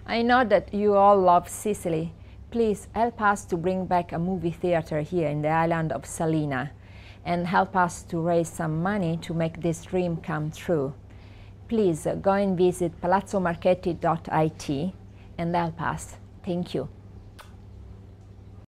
I know that you all love Sicily. Please help us to bring back a movie theater here in the island of Salina and help us to raise some money to make this dream come true. Please go and visit palazzomarchetti.it and help us. Thank you.